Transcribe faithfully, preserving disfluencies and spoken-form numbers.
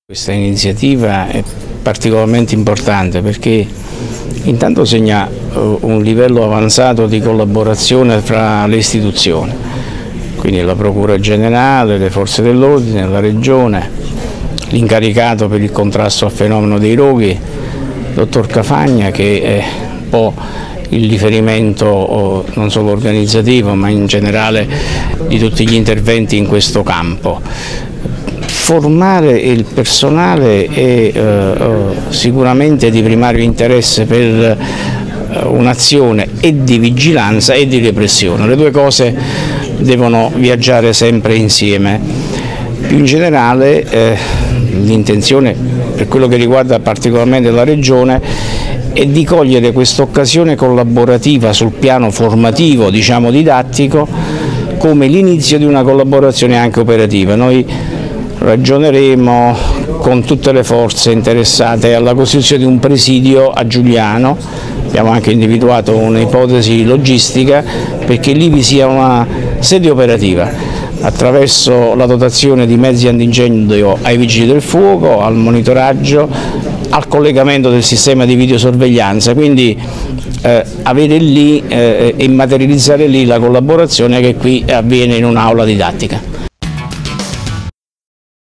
Questa iniziativa è particolarmente importante perché intanto segna un livello avanzato di collaborazione fra le istituzioni, quindi la Procura Generale, le Forze dell'Ordine, la Regione, l'incaricato per il contrasto al fenomeno dei roghi, dottor Cafagna, che è un po' il riferimento non solo organizzativo ma in generale di tutti gli interventi in questo campo. Formare il personale è eh, sicuramente di primario interesse per eh, un'azione e di vigilanza e di repressione. Le due cose devono viaggiare sempre insieme. Più in generale eh, l'intenzione, per quello che riguarda particolarmente la Regione, è di cogliere questa occasione collaborativa sul piano formativo, diciamo didattico, come l'inizio di una collaborazione anche operativa. Noi ragioneremo con tutte le forze interessate alla costruzione di un presidio a Giuliano, abbiamo anche individuato un'ipotesi logistica perché lì vi sia una sede operativa attraverso la dotazione di mezzi antincendio ai vigili del fuoco, al monitoraggio, al collegamento del sistema di videosorveglianza, quindi eh, avere lì eh, e materializzare lì la collaborazione che qui avviene in un'aula didattica.